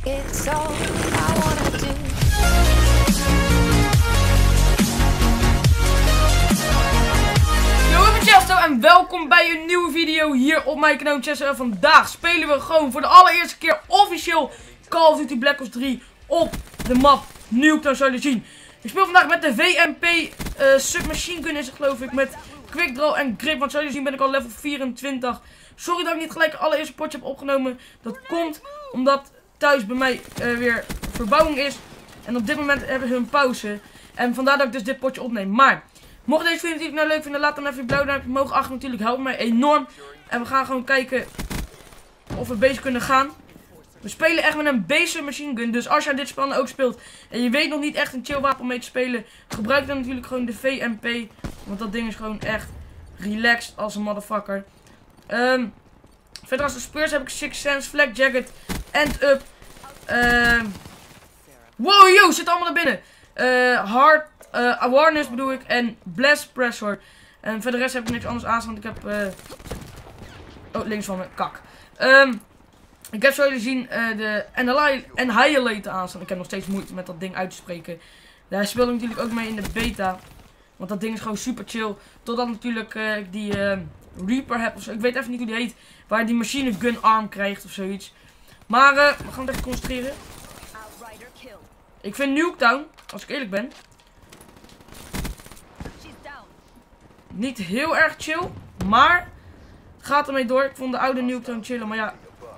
It's all I wanna do. Yo, ik ben Chesto en welkom bij een nieuwe video hier op mijn kanaal Chesto. En vandaag spelen we gewoon voor de allereerste keer officieel Call of Duty Black Ops 3 op de map Nuketown, zoals jullie zien. Ik speel vandaag met de VMP Submachine Gun is het geloof ik, met Quick Draw en Grip. Want zoals jullie zien ben ik al level 24. Sorry dat ik niet gelijk het allereerste potje heb opgenomen. Dat komt omdat thuis bij mij weer verbouwing is. En op dit moment hebben ze een pauze. En vandaar dat ik dus dit potje opneem. Maar mocht deze video natuurlijk nou leuk vinden, laat dan even een blauw duimpje omhoog achter. Natuurlijk helpt mij enorm. En we gaan gewoon kijken of we bezig kunnen gaan. We spelen echt met een base machine gun. Dus als jij dit spel nou ook speelt en je weet nog niet echt een chill wapen om mee te spelen, gebruik dan natuurlijk gewoon de VMP. Want dat ding is gewoon echt relaxed als een motherfucker. Verder als de speurs heb ik Sixth Sense, Flak Jacket, End Up. Wow, yo, zit allemaal naar binnen. Hard Awareness bedoel ik en Blast Pressure. En voor de rest heb ik niks anders aan, want ik heb... oh, links van me, kak. Ik heb zoals jullie zien de Annihilator aanstaan. Ik heb nog steeds moeite met dat ding uit te spreken. Daar speel ik natuurlijk ook mee in de beta. Want dat ding is gewoon super chill. Totdat natuurlijk ik die Reaper heb ofzo. Ik weet even niet hoe die heet. Waar je die machine gun arm krijgt of zoiets. Maar we gaan het even concentreren. Ik vind Nuketown, als ik eerlijk ben, niet heel erg chill. Maar het gaat ermee door. Ik vond de oude Nuketown chillen. Maar ja,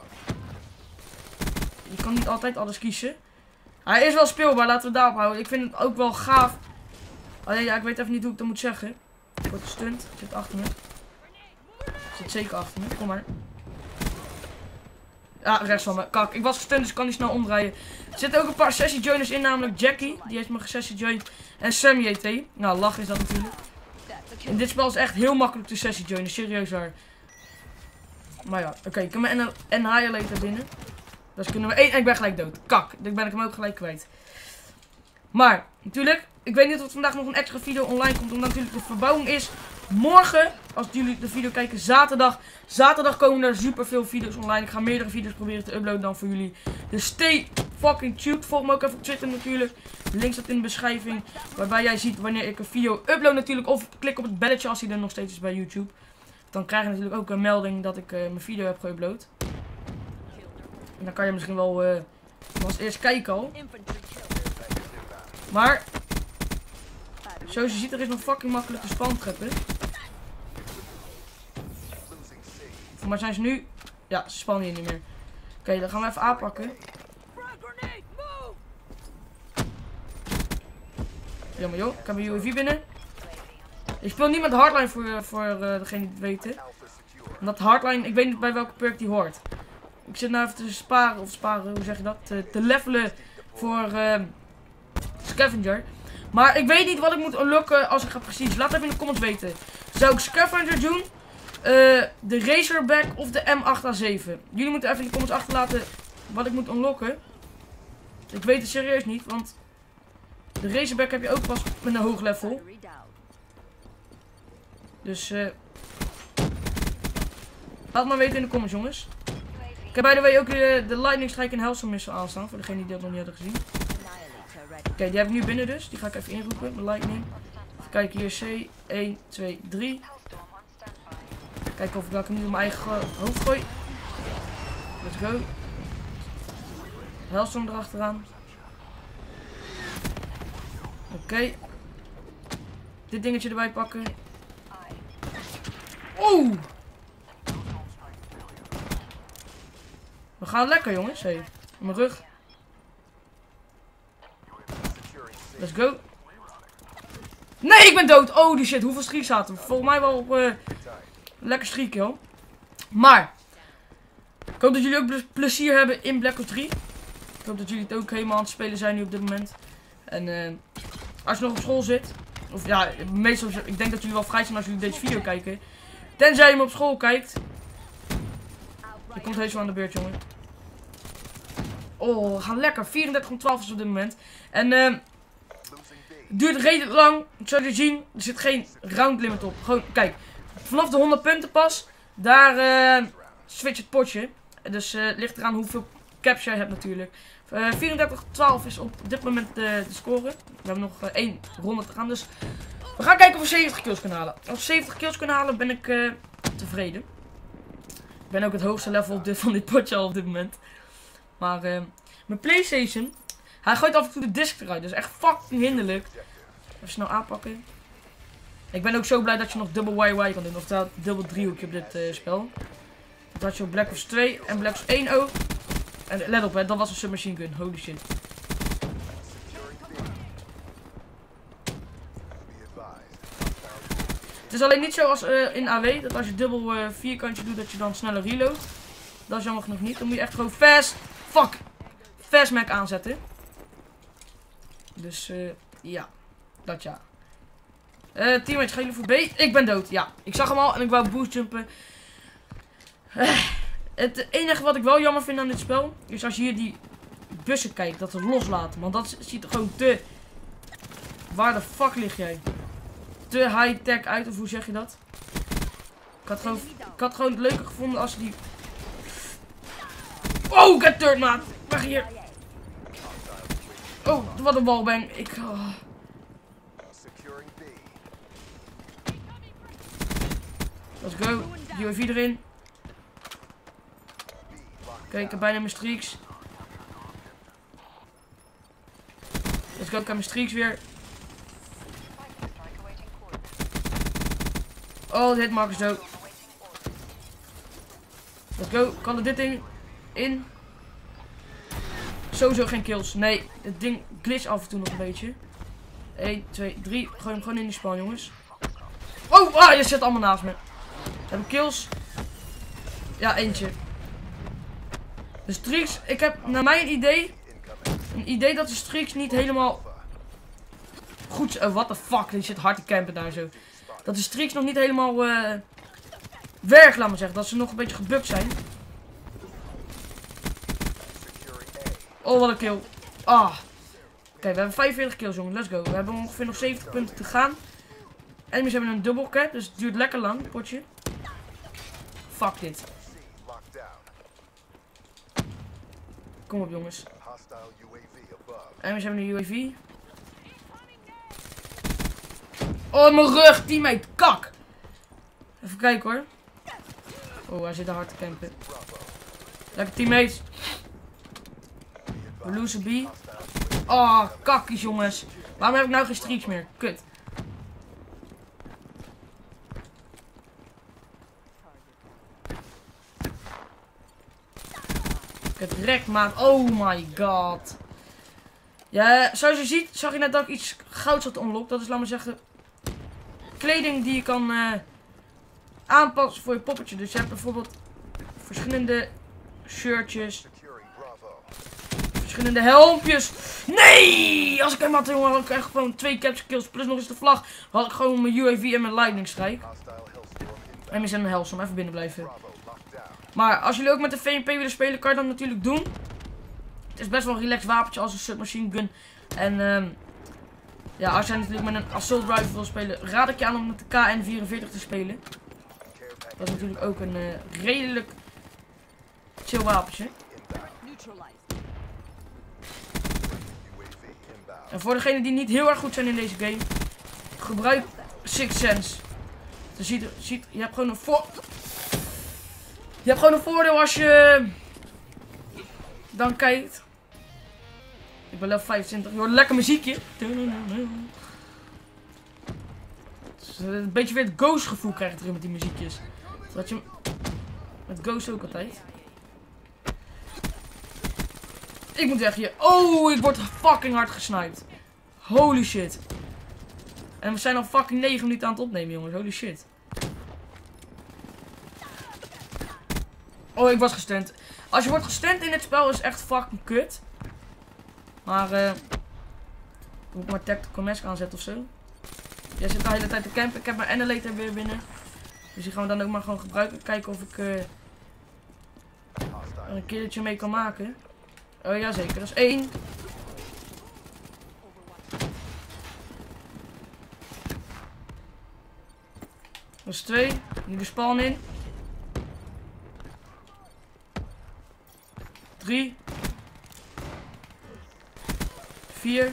je kan niet altijd alles kiezen. Hij is wel speelbaar, laten we daarop houden. Ik vind het ook wel gaaf. Alleen ja, ik weet even niet hoe ik dat moet zeggen. Ik word gestunt. Zit achter me. Zit zeker achter me. Kom maar. Ja, rechts van me. Kak. Ik was gestunt, dus ik kan niet snel omdraaien. Er zitten ook een paar sessie joiners in, namelijk Jackie. Die heeft me gesessie joined. En Sammy JT. Nou, lachen is dat natuurlijk. En dit spel is echt heel makkelijk te sessie joinen. Serieus waar. Maar ja, oké. Ik kan mijn Annihilator binnen. Dus kunnen we één. En ik ben gelijk dood. Kak. Dan ben ik hem ook gelijk kwijt. Maar, natuurlijk. Ik weet niet of vandaag nog een extra video online komt. Omdat natuurlijk de verbouwing is. Morgen, als jullie de video kijken, zaterdag. Zaterdag komen er super veel video's online. Ik ga meerdere video's proberen te uploaden dan voor jullie. Dus stay fucking tuned. Volg me ook even op Twitter natuurlijk. De link staat in de beschrijving. Waarbij jij ziet wanneer ik een video upload natuurlijk. Of klik op het belletje als hij er nog steeds is bij YouTube. Dan krijg je natuurlijk ook een melding dat ik mijn video heb geüpload. En dan kan je misschien wel als eerst kijken al. Maar zoals je ziet, er is nog fucking makkelijk te spamtrappen. Voor mij zijn ze nu... Ja, ze spannen hier niet meer. Oké, dan gaan we even aanpakken. Jammer joh, ik heb een UAV binnen. Ik speel niet met hardline voor degene die het weten. Omdat hardline, ik weet niet bij welke perk die hoort. Ik zit nou even te sparen, hoe zeg je dat? Te levelen voor Scavenger. Maar ik weet niet wat ik moet unlocken als ik ga precies. Laat even in de comments weten. Zou ik Scavenger doen? De Razorback of de M8A7? Jullie moeten even in de comments achterlaten wat ik moet unlocken. Ik weet het serieus niet, want de Razorback heb je ook pas met een hoog level. Dus laat maar weten in de comments, jongens. Ik heb by the way ook de Lightning Strike en Hellstorm Missile aanstaan. Voor degenen die dat nog niet hadden gezien. Oké, die heb ik nu binnen dus. Die ga ik even inroepen. Mijn Lightning. Even kijken hier. C. 1, 2, 3. Kijken of ik hem niet op mijn eigen hoofd gooi. Let's go. Hellstorm erachteraan. Oké. Dit dingetje erbij pakken. Oeh! We gaan lekker, jongens. Hey, op mijn rug. Let's go. Nee, ik ben dood. Oh, die shit. Hoeveel streak zaten we? Volgens mij wel op lekker streak, joh. Maar ik hoop dat jullie ook plezier hebben in Black Ops 3. Ik hoop dat jullie het ook helemaal aan het spelen zijn nu op dit moment. En als je nog op school zit. Of ja, meestal, ik denk dat jullie wel vrij zijn als jullie deze video kijken. Tenzij je hem op school kijkt. Er komt heus wel aan de beurt, jongen. Oh, we gaan lekker. 34 om 12 is op dit moment. En het duurt redelijk lang. Zoals jullie zien, er zit geen round limit op. Gewoon, kijk. Vanaf de 100 punten pas, daar switch het potje. Dus ligt eraan hoeveel caps jij hebt natuurlijk. 34-12 is op dit moment de score. We hebben nog 1 ronde te gaan. Dus we gaan kijken of we 70 kills kunnen halen. Als we 70 kills kunnen halen ben ik tevreden. Ik ben ook het hoogste level van dit potje al op dit moment. Maar mijn PlayStation, hij gooit af en toe de disc eruit. Dus echt fucking hinderlijk. Even snel aanpakken. Ik ben ook zo blij dat je nog dubbel YY kan doen. Oftewel dubbel driehoekje op dit spel. Dat had je op Black Ops 2 en Black Ops 1 ook. En let op, hè, dat was een submachine gun. Holy shit. Het is alleen niet zoals in AW. Dat als je dubbel vierkantje doet, dat je dan sneller reload. Dat is jammer genoeg niet. Dan moet je echt gewoon fast mag aanzetten. Dus ja. Dat ja. Teammates, gaan jullie voor B? Ik ben dood. Ja, ik zag hem al en ik wou boostjumpen. Het enige wat ik wel jammer vind aan dit spel is als je hier die bussen kijkt, dat het loslaten. Want dat ziet er gewoon te... Waar de fuck lig jij? Te high-tech uit, of hoe zeg je dat? Ik had gewoon het leuker gevonden als die... Oh, get turned, maat! Weg hier! Oh, wat een wallbang. Let's go. UAV erin. Oké, ik heb bijna mijn streaks. Let's go, ik heb mijn streaks weer. Oh, de hitmark is dood. Let's go, kan er dit ding in? Sowieso geen kills. Nee, het ding glitcht af en toe nog een beetje. 1, 2, 3. Gooi hem gewoon in die spawn, jongens. Oh, je zit allemaal naast me. Heb ik kills? Ja, eentje. De streaks, ik heb naar mijn idee dat de streaks niet helemaal goed... what the fuck, die zit hard te campen daar zo. Dat de streaks nog niet helemaal werken, laat maar zeggen. Dat ze nog een beetje gebukt zijn. Oh, wat een kill. Oké, we hebben 45 kills, jongens. Let's go. We hebben ongeveer nog 70 punten te gaan. Enemies hebben een double cap, dus het duurt lekker lang, potje. Fuck dit. Kom op, jongens. Enemies hebben een UAV. Oh, mijn rug, teammate, kak. Even kijken hoor. Oh, hij zit er hard te campen. Lekker teammates. We lose B. Oh, kakkies jongens. Waarom heb ik nou geen streaks meer? Kut. Het rekt, maat. Oh my god. Ja, zoals je ziet, zag je net dat ik iets gouds had unlocked. Dat is, laat maar zeggen, kleding die je kan aanpassen voor je poppetje. Dus je hebt bijvoorbeeld verschillende shirtjes. Verschillende helmpjes. Nee! Als ik hem had, jongen, had ik echt gewoon 2 capture kills plus nog eens de vlag. Dan had ik gewoon mijn UAV en mijn lightning strike. En we zijn een helstorm, even binnen blijven. Maar als jullie ook met de VMP willen spelen, kan je dat natuurlijk doen. Het is best wel een relaxed wapentje als een submachine gun. En ja, als jij natuurlijk met een assault rifle wil spelen, raad ik je aan om met de KN-44 te spelen. Dat is natuurlijk ook een redelijk chill wapentje. En voor degenen die niet heel erg goed zijn in deze game, gebruik Sixth Sense. Dus je hebt gewoon een voordeel als je dan kijkt. Ik ben level 25. Je hoort een lekker muziekje. Een beetje weer het Ghost gevoel krijg je erin met die muziekjes. Dat je met Ghost ook altijd. Ik moet weg hier. Oh, ik word fucking hard gesniped. Holy shit. En we zijn al fucking 9 minuten aan het opnemen, jongens. Holy shit. Oh, ik was gestunt. Als je wordt gestunt in dit spel is echt fucking kut. Maar moet ik maar tactical mask aanzetten of zo. Jij zit de hele tijd te campen. Ik heb mijn annihilator weer binnen. Dus die gaan we dan ook maar gewoon gebruiken. Kijken of ik er een killetje mee kan maken. Oh ja, zeker. Dat is 1. Dat is 2. Nu de spawn in. 3. 4.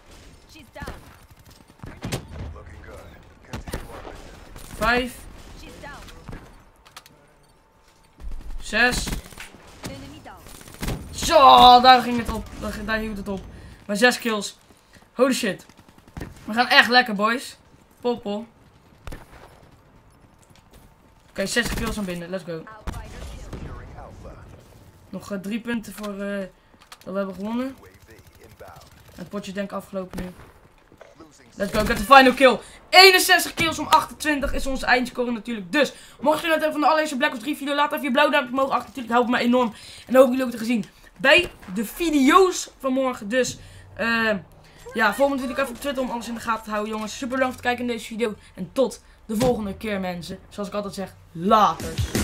5. 6. Zo, daar ging het op. Daar hield het op. Maar 6 kills. Holy shit. We gaan echt lekker, boys. Poppel. Oké, 60 kills aan binnen. Let's go. Nog 3 punten voor dat we hebben gewonnen. Het potje is denk ik afgelopen nu. Let's go, get the final kill. 61 kills om 28 is onze eindscore natuurlijk. Dus, mocht je net even van de allereerste Black Ops 3 video, laat even je blauw duimpje omhoog achter. Natuurlijk helpt me enorm. En dan hoop ik jullie ook te gezien bij de video's van morgen. Dus, ja, volg me natuurlijk even op Twitter om alles in de gaten te houden, jongens. Super bedankt voor het kijken in deze video. En tot de volgende keer, mensen. Zoals ik altijd zeg, laters.